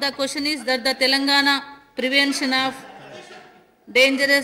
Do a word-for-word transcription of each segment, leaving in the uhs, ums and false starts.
the question is that the Telangana Prevention of Dangerous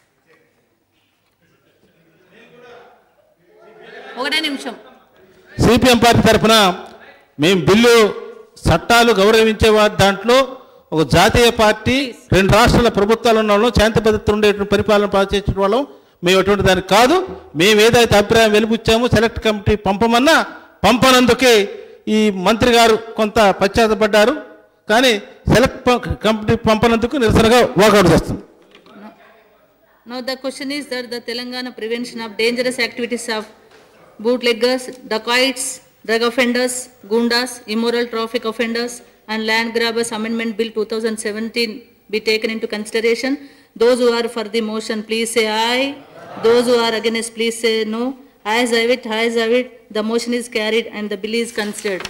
ఒకటే నిమిషం CPM party తరఫున మేము బిల్లు చట్టాలు గౌరవించే దాంట్లో ఒక జాతీయ పార్టీ రెండు రాష్ట్రాల ప్రభుత్వాలు ఉన్న వాళ్ళం శాంతి భద్రత ఉండేటువంటి పరిపాలన పాల్చేసే వాళ్ళం మేము ఎటువంటి దానికి కాదు. మేము ఏదైతే అభిప్రాయం వెలిపుచ్చామో సెలెక్ట్ కమిటీ పంపమన్నా పంపనందుకే ఈ మంత్రి గారు కొంత పశ్చాత్తపడ్డారు. కానీ సెలెక్ట్ కమిటీ పంపనందుకు నిరసనగా వాకౌట్ చేస్తాం. Now the question is that the Telangana Prevention of Dangerous Activities of Bootleggers, Dacoits, Drug Offenders, Gundas, Immoral Traffic Offenders and Land Grabbers Amendment Bill two thousand seventeen be taken into consideration. Those who are for the motion, please say aye. Those who are against, please say no. Ayes have it, ayes have it. The motion is carried and the bill is considered.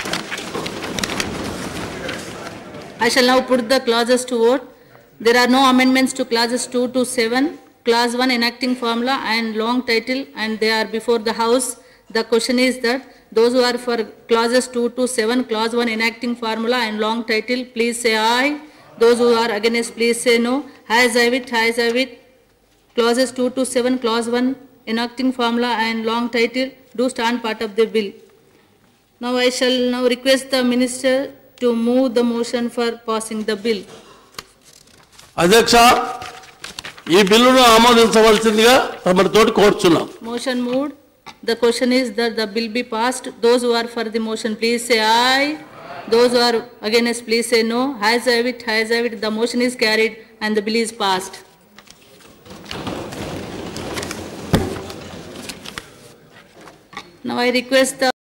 I shall now put the clauses to vote. There are no amendments to clauses two to seven. Clause one enacting formula and long title, and they are before the House. The question is that those who are for clauses two to seven, clause one enacting formula and long title, please say aye. Those who are against, please say no. Ayes have it, ayes have it. Clauses two to seven, clause one enacting formula and long title do stand part of the bill. Now I shall now request the Minister to move the motion for passing the bill. Adyaksha, ఈ బిల్లును ఆమోదించవలసిందిగా తమరితోటి కోరుచున్నాం. Motion moved. The question is that the bill be passed. Those who are for the motion, please say aye. Those who are against, please say no. Ayes have it, ayes have it. The motion is carried and the bill is passed. Now I request the